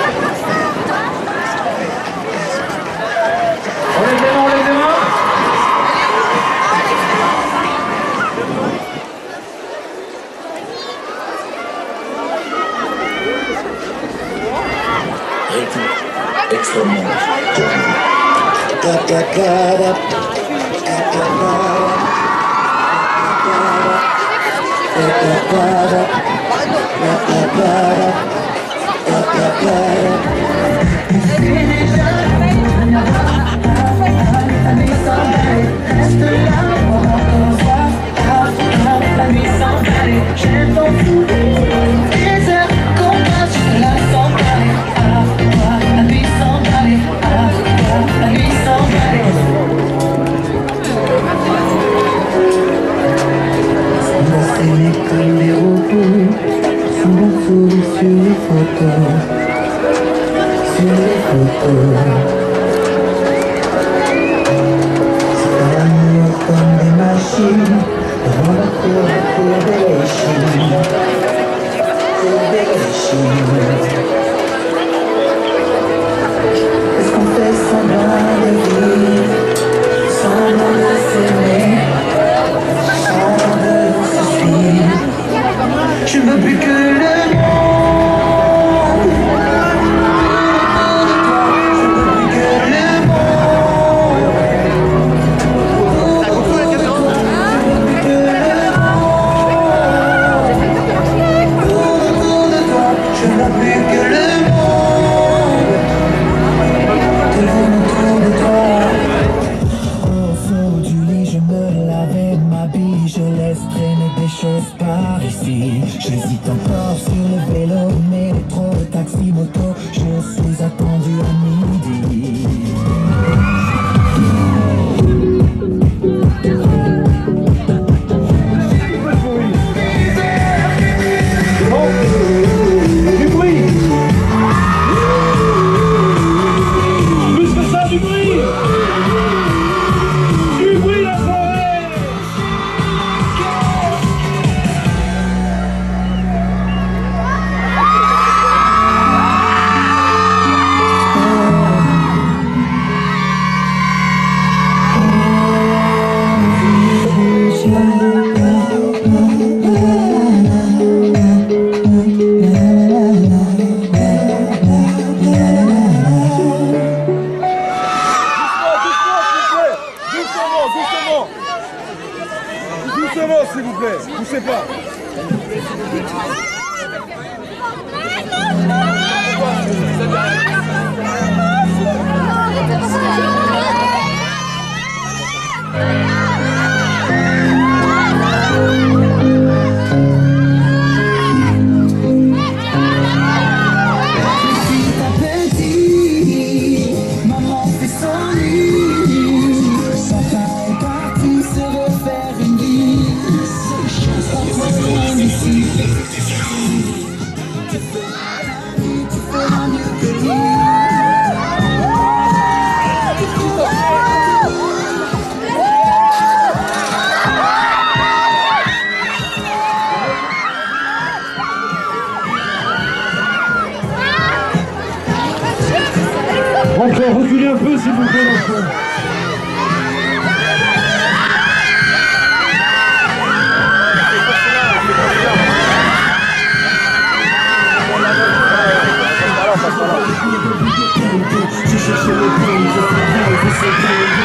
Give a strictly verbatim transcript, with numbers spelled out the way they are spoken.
On lève les mains, on lève les mains. Rythme extrêmement j'aime ton fou, des heures qu'on passe juste la s'emballer. Ah, ah, la nuit s'emballer. Ah, ah, la nuit s'emballer. On s'aimait comme des robots, souvent sourire sur les photos, sur les photos. C'est pas l'amour comme des machines. Devant la cour, la cour de l'échine, cour de l'échine. Est-ce qu'on fait semblant de vivre, semblant de s'aimer, semblant de se suivre? Je veux plus que le monde. J'hésite encore sur le vélo, métro, taxi, moto. Je suis attendu à midi. Du bruit. Plus que ça, du bruit. Du bruit, la forêt. Doucement, s'il vous plaît, poussez pas. Encore reculez un peu s'il vous plaît l'enfant. Je cherche le